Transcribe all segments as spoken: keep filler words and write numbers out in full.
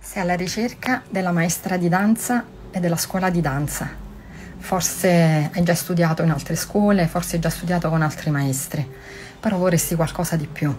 Sei alla ricerca della maestra di danza e della scuola di danza. Forse hai già studiato in altre scuole, forse hai già studiato con altri maestri, però vorresti qualcosa di più.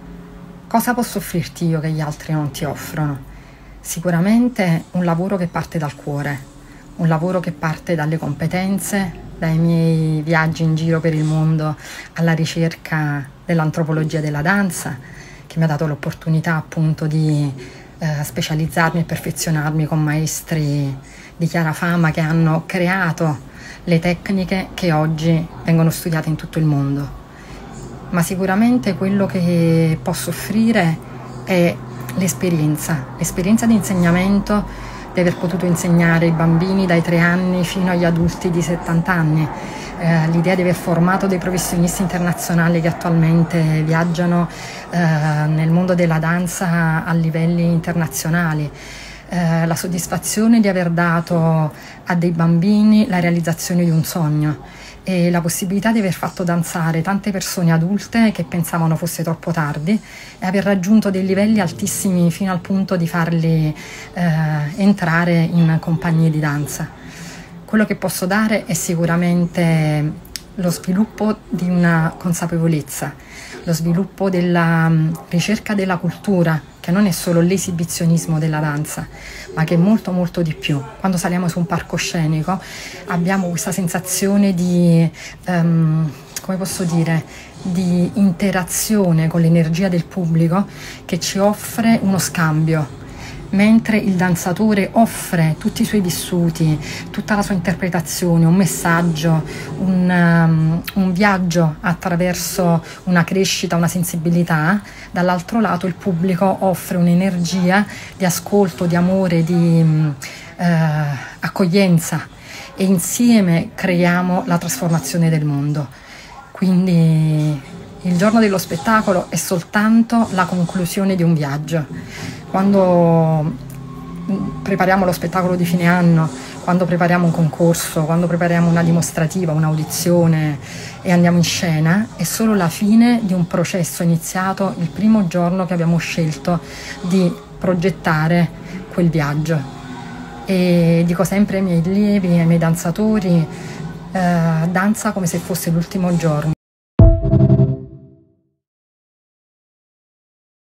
Cosa posso offrirti io che gli altri non ti offrono? Sicuramente un lavoro che parte dal cuore, un lavoro che parte dalle competenze, dai miei viaggi in giro per il mondo alla ricerca dell'antropologia della danza, che mi ha dato l'opportunità appunto di eh, specializzarmi e perfezionarmi con maestri di chiara fama che hanno creato le tecniche che oggi vengono studiate in tutto il mondo. Ma sicuramente quello che posso offrire è l'esperienza, l'esperienza di insegnamento, di aver potuto insegnare i bambini dai tre anni fino agli adulti di settanta anni, eh, l'idea di aver formato dei professionisti internazionali che attualmente viaggiano eh, nel mondo della danza a livelli internazionali, eh, la soddisfazione di aver dato a dei bambini la realizzazione di un sogno e la possibilità di aver fatto danzare tante persone adulte che pensavano fosse troppo tardi e aver raggiunto dei livelli altissimi fino al punto di farli eh, entrare in compagnie di danza. Quello che posso dare è sicuramente lo sviluppo di una consapevolezza, lo sviluppo della ricerca della cultura, che non è solo l'esibizionismo della danza, ma che è molto molto di più. Quando saliamo su un palcoscenico abbiamo questa sensazione di, um, come posso dire, di interazione con l'energia del pubblico che ci offre uno scambio, mentre il danzatore offre tutti i suoi vissuti, tutta la sua interpretazione, un messaggio, un, um, un viaggio attraverso una crescita, una sensibilità. Dall'altro lato il pubblico offre un'energia di ascolto, di amore, di um, eh, accoglienza e insieme creiamo la trasformazione del mondo. Quindi il giorno dello spettacolo è soltanto la conclusione di un viaggio. Quando prepariamo lo spettacolo di fine anno, quando prepariamo un concorso, quando prepariamo una dimostrativa, un'audizione e andiamo in scena, è solo la fine di un processo iniziato il primo giorno che abbiamo scelto di progettare quel viaggio. E dico sempre ai miei allievi, ai miei danzatori, eh, danza come se fosse l'ultimo giorno.